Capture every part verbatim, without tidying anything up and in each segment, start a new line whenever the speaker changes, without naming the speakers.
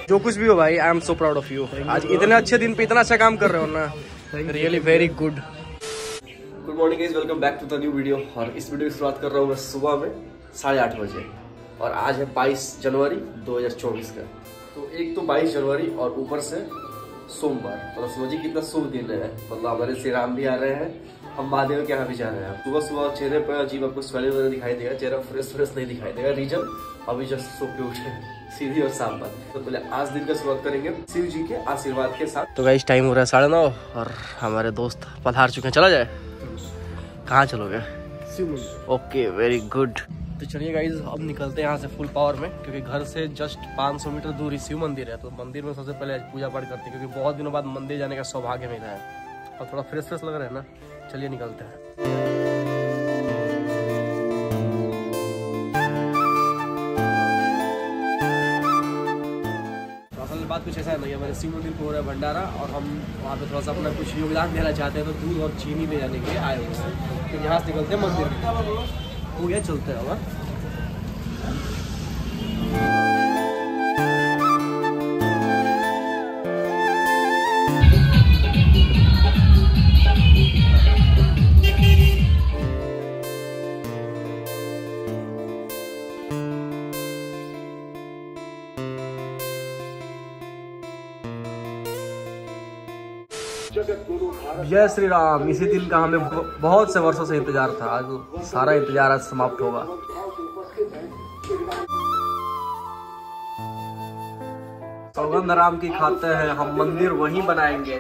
जो कुछ भी हो भाई, I am so proud of you. आज इतने अच्छे दिन पे इतना अच्छा काम कर रहे हो ना, really very good. Good morning guys, welcome back to the new video. और इस वीडियो की शुरुआत कर रहा हूँ मैं सुबह में साढ़े आठ बजे और आज है बाईस जनवरी दो हज़ार चौबीस का। तो एक तो बाईस जनवरी और ऊपर से सोमवार, मतलब समझिए कितना शुभ दिन है। मतलब हमारे श्री राम भी आ रहे हैं, हम महादेव के यहाँ भी जा रहे हैं। सुबह सुबह चेहरे पर अजीब आपको स्वेलिंग वगैरह दिखाई देगा, चेहरा फ्रेश फ्रेश नहीं दिखाई देगा। रीजन अभी जस्ट सो के उठे, सीधी और साफ बात। तो पहले आज दिन का शुरुआत करेंगे शिव जी के आशीर्वाद के साथ। तो गाइस टाइम हो रहा है साढ़े नौ और हमारे दोस्त पधार चुके हैं। चला जाए? कहाँ चलोगे? Okay, very good. तो चलिए गाइज अब निकलते हैं यहाँ से फुल पावर में, क्योंकि घर से जस्ट पाँच सौ मीटर दूर ही शिव मंदिर है। तो मंदिर में सबसे पहले पूजा पाठ करते हैं, क्योंकि बहुत दिनों बाद मंदिर जाने का सौभाग्य मिला है और थोड़ा फ्रेश फ्रेश लग रहा है ना। चलिए निकलते हैं। असल बात कुछ ऐसा है, हमारे शिव मंदिर को हो रहा है भंडारा और हम वहाँ पे थोड़ा सा अपना कुछ योगदान देना चाहते हैं। तो दूध और चीनी ले जाने के लिए आए हुए हैं। तो यहाँ से निकलते हैं मंदिर हो गया, चलते हैं। जय श्री राम। इसी दिन का हमें बहुत से वर्षों से इंतजार था। आज सारा इंतजार आज समाप्त होगा। सौगंध राम की खाते हैं, हम मंदिर वहीं बनाएंगे।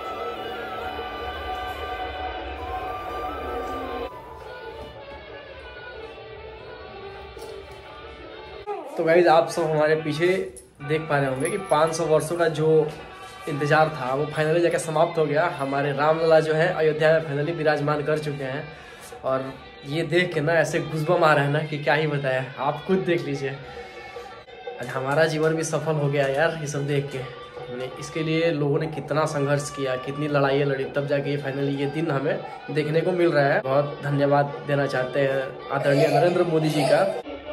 तो गाइस आप सब हमारे पीछे देख पा रहे होंगे कि पाँच सौ वर्षों का जो इंतजार था वो फाइनली जाकर समाप्त हो गया। हमारे रामलला जो है अयोध्या में फाइनली विराजमान कर चुके हैं और ये देख के ना ऐसे गुज़बम आ रहा है ना कि क्या ही बताया। आप खुद देख लीजिए, आज हमारा जीवन भी सफल हो गया यार ये सब देख के। हमने इसके लिए लोगों ने कितना संघर्ष किया, कितनी लड़ाइयाँ लड़ी, तब जाके ये फाइनली ये दिन हमें देखने को मिल रहा है। बहुत धन्यवाद देना चाहते हैं आदरणीय नरेंद्र मोदी जी का।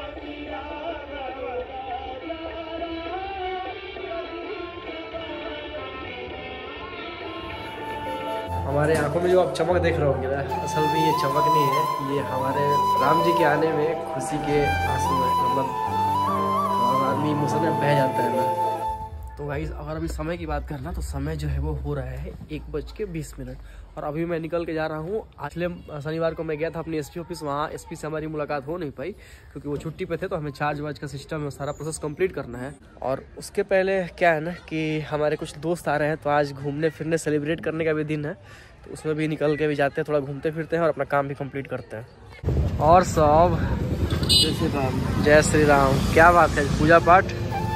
हमारे आंखों में जो आप चमक देख रहे होंगे ना, असल में ये चमक नहीं है, ये हमारे राम जी के आने में खुशी के आंसू है। मतलब आदमी इमोशन में बह जाता है ना। तो गाइस अगर अभी समय की बात करना तो समय जो है वो हो रहा है एक बज के बीस मिनट और अभी मैं निकल के जा रहा हूँ। पिछले शनिवार को मैं गया था अपनी एसपी ऑफिस, वहाँ एसपी से हमारी मुलाकात हो नहीं पाई क्योंकि वो छुट्टी पे थे। तो हमें चार्ज वार्ज का सिस्टम है, सारा प्रोसेस कंप्लीट करना है। और उसके पहले क्या है ना कि हमारे कुछ दोस्त आ रहे हैं, तो आज घूमने फिरने सेलिब्रेट करने का भी दिन है। तो उसमें भी निकल के भी जाते हैं, थोड़ा घूमते फिरते हैं और अपना काम भी कंप्लीट करते हैं। और सब जय श्री राम, जय श्री राम। क्या बात है, पूजा पाठ।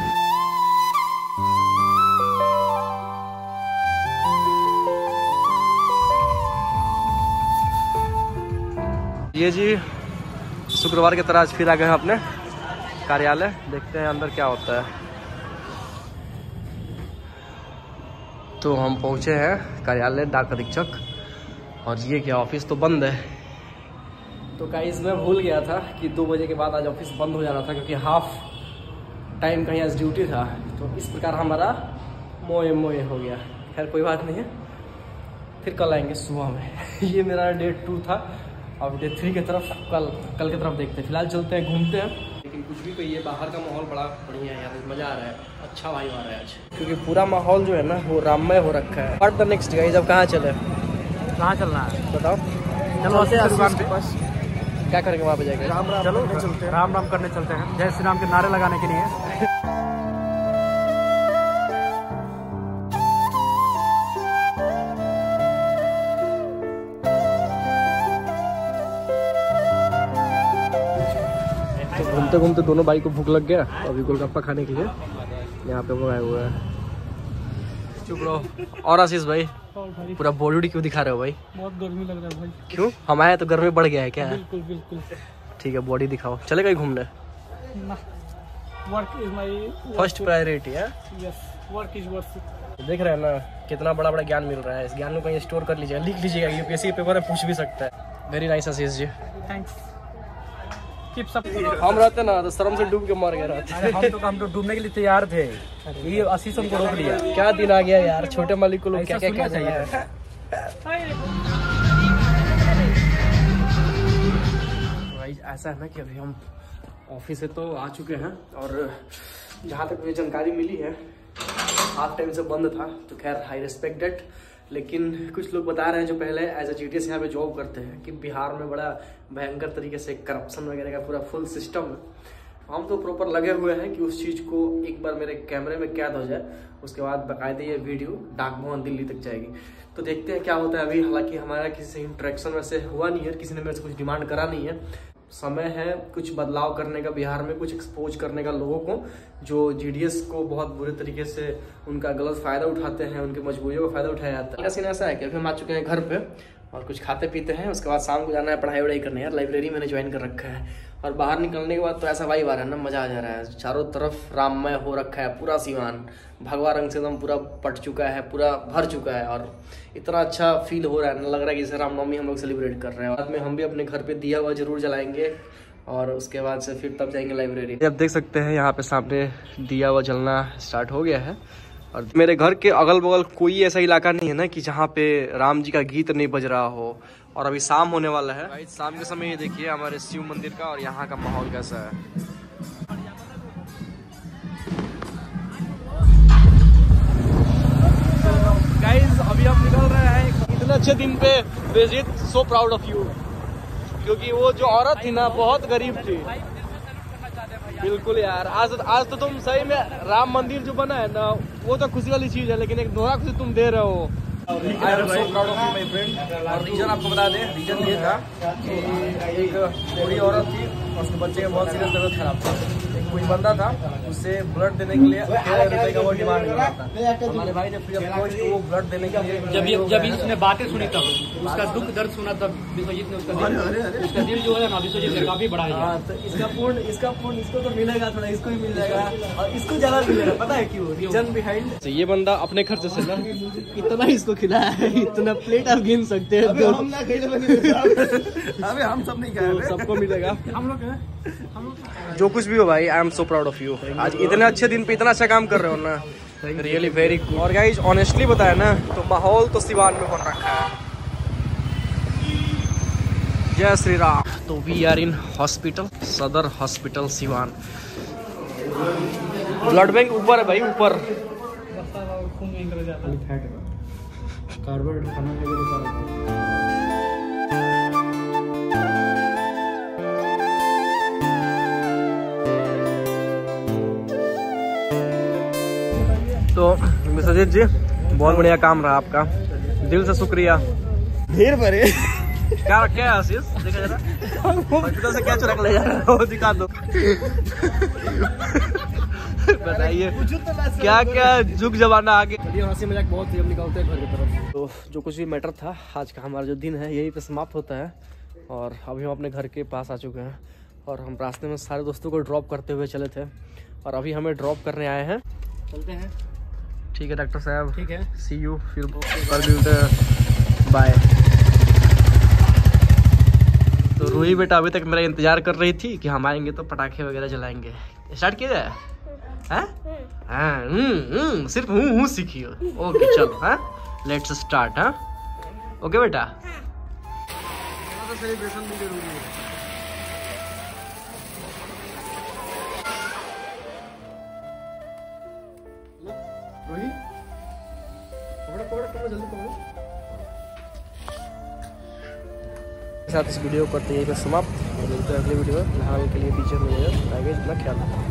ये जी शुक्रवार की तरह आज फिर आ गए हैं अपने कार्यालय। देखते हैं अंदर क्या होता है। तो हम पहुंचे हैं कार्यालय डाक अधीक्षक और ये क्या ऑफिस तो बंद है। तो गाइस मैं भूल गया था कि दो बजे के बाद आज ऑफिस बंद हो जाना था, क्योंकि हाफ टाइम कहीं आज ड्यूटी था। तो इस प्रकार हमारा मोए मोए हो गया। खैर कोई बात नहीं है, फिर कल आएंगे सुबह में। ये मेरा डे टू था। अब डे थ्री की तरफ कल कल की तरफ देखते हैं। फिलहाल चलते हैं, घूमते हैं। लेकिन कुछ भी कहिए, बाहर का माहौल बड़ा बढ़िया है यार, मज़ा आ रहा है, अच्छा भाई आ रहा है आज, क्योंकि पूरा माहौल जो है ना वो राममय हो रखा है। बट द नेक्स्ट गाइस, अब कहाँ चले? कहाँ चलना है बताओ? चलो ऐसे दुकान के पास क्या करेंगे, वहाँ पे जाएंगे। राम राम चलो चलते हैं, राम राम करने चलते हैं, जय श्री राम के नारे लगाने के लिए। घूमते घूमते दोनों भाई को भूख लग गया, अभी गोलगप्पा खाने के लिए यहाँ पे वो आए हुए हैं। चुप रहो। और आशीष भाई पूरा बॉडी वॉडी क्यों दिखा रहे हो भाई? बहुत गर्मी लग रहा है भाई। क्यों? हम आए तो गर्मी बढ़ गया है क्या? बिल्कुल बिल्कुल। ठीक है बॉडी दिखाओ, चले कहीं घूमने? Work is my first priority है। Yes, work is work. देख रहे हैं ना कितना बड़ा बड़ा ज्ञान मिल रहा है। इस ज्ञान को कहीं स्टोर कर लीजिएगा, लिख लीजिएगा, यूपीएससी पेपर में पूछ भी सकता है। Very nice Ashish ji, thanks.
Keeps up.
हम रहते ना तो शर्म से डूब के मर गए रहते।
अरे हम तो हम तो डूबने के लिए तैयार थे, ये आशीष हमको रोक लिया।
क्या दिन आ गया यार, छोटे मालिक को लोग क्या क्या
सुनना
कहते हैं। भाई ऐसा है ना कि अभी हम ऑफिस से तो आ चुके हैं और जहाँ तक मुझे जानकारी मिली है हाफ टाइम से बंद था, तो खैर आई रिस्पेक्ट डेट। लेकिन कुछ लोग बता रहे हैं जो पहले एज ए जीटीएस यहाँ पे जॉब करते हैं कि बिहार में बड़ा भयंकर तरीके से करप्शन वगैरह का पूरा फुल सिस्टम है। हम तो प्रॉपर लगे हुए हैं कि उस चीज़ को एक बार मेरे कैमरे में कैद हो जाए, उसके बाद बाकायदे ये वीडियो डाक भवन दिल्ली तक जाएगी। तो देखते हैं क्या होता है। अभी हालांकि हमारा किसी से इंटरेक्शन वैसे हुआ नहीं है, किसी ने मेरे से कुछ डिमांड करा नहीं है। समय है कुछ बदलाव करने का बिहार में, कुछ एक्सपोज करने का लोगों को जो जीडीएस को बहुत बुरे तरीके से उनका गलत फायदा उठाते हैं, उनकी मजबूरियों का फायदा उठाया जाता है। सीन ऐसा है कि अभी हम आ चुके हैं घर पे और कुछ खाते पीते हैं, उसके बाद शाम को जाना है पढ़ाई वढ़ाई करने। यार लाइब्रेरी मैंने ज्वाइन कर रखा है और बाहर निकलने के बाद तो ऐसा वाइब आ रहा है ना, मजा आ जा रहा है। चारों तरफ राममय हो रखा है, पूरा सिवान भगवा रंग से एकदम पूरा पट चुका है, पूरा भर चुका है और इतना अच्छा फील हो रहा है ना, लग रहा है कि जैसे रामनवमी हम लोग सेलिब्रेट कर रहे हैं। बाद में हम भी अपने घर पे दिया हुआ जरूर जलाएंगे और उसके बाद से फिर तब जाएंगे लाइब्रेरी। अब देख सकते हैं यहाँ पे सामने दिया हुआ जलना स्टार्ट हो गया है और मेरे घर के अगल बगल कोई ऐसा इलाका नहीं है ना कि जहाँ पे राम जी का गीत नहीं बज रहा हो। और अभी शाम होने वाला है, भाई शाम के समय ये देखिए हमारे शिव मंदिर का और यहाँ का माहौल कैसा है। गाइस अभी हम निकल रहे हैं इतने अच्छे दिन पे। बेजित सो प्राउड ऑफ यू, क्योंकि वो जो औरत थी ना बहुत गरीब थी। बिल्कुल यार, आज आज तो तुम सही में राम मंदिर जो बना है ना वो तो खुशी वाली चीज है, लेकिन एक दोहरा खुशी तुम दे रहे हो। I am so proud of you my friend. और रीजन आपको बता दें, रीजन ये था कि एक बूढ़ी औरत थी और उसके बच्चे का बहुत सीरियस तबियत खराब था। एक कोई बंदा था, उससे ब्लड देने के लिए तेरह रुपए का वो डिमांड कर रहा था। हमारे भाई ने फ्री ऑफ कॉस्ट वो ब्लड देने के लिए
जब ये जब इसने बातें सुनी तब उसका दुख दर्द सुना, तब विश्वजीत ने उसका दिल उसका दिल जो है ना विश्वजीत ने काफी बढ़ाया।
हाँ तो इसका पूर्ण इसका पूर्ण इसको तो मिलेगा, थोड़ा इसको भी मिल जाएगा और इसको ज्यादा मिलेगा। पता है क्यों? रीजन बिहाइंड ये बंदा अपने खर्च से ना इतना इसको खिलाया है, इतना प्लेट आप गिन सकते हैं। अबे हम ना खिले अबे हम सब नहीं खाए, सबको मिलेगा। हम लोग हम लोग जो कुछ भी हो भाई, I am so proud of you. आज इतने अच्छे दिन पे इतना अच्छा काम कर रहे हो ना, रियली वेरी गुड। और गाइस ऑनेस्टली बताया ना तो माहौल तो सिवान में बन रखा है। जय श्री राम। तो वी आर इन हॉस्पिटल, सदर हॉस्पिटल सिवान। ब्लड बैंक ऊपर है भाई, ऊपर। तो विश्वजीत जी बहुत बढ़िया काम रहा आपका, दिल से शुक्रिया। ढेर भरे क्या क्या है आशीष, देखा जरा हॉस्पिटल से क्या चुरा के ले जा रहा हो, दिखा दो। बताइए क्या क्या जुग जमाना आगे। हंसी मजाक बहुत ही, हम निकलते हैं घर की तरफ। तो जो कुछ भी मैटर था आज का हमारा जो दिन है यही पे समाप्त होता है और अभी हम अपने घर के पास आ चुके हैं और हम रास्ते में सारे दोस्तों को ड्रॉप करते हुए चले थे और अभी हमें ड्रॉप करने आए हैं। चलते हैं। ठीक है डॉक्टर साहब, ठीक है, सी यू, फिर बाय। तो रूही बेटा अभी तक मेरा इंतजार कर रही थी कि हम आएंगे तो पटाखे वगैरह जलाएंगे। स्टार्ट किया जाए? हाँ हाँ सिर्फ हूँ हूँ सीखियो। ओके चलो, हाँ लेट्स स्टार्ट। हाँ ओके बेटा। सेलिब्रेशन भी जरूरी है। रोही पकड़ो पकड़ो पकड़ो जल्दी पकड़ो। साथ इस वीडियो को करते हैं समाप्त। मिलते हैं अगले वीडियो में। फिलहाल के लिए टीचर मिलेगा, आगे इतना ख्याल रखना।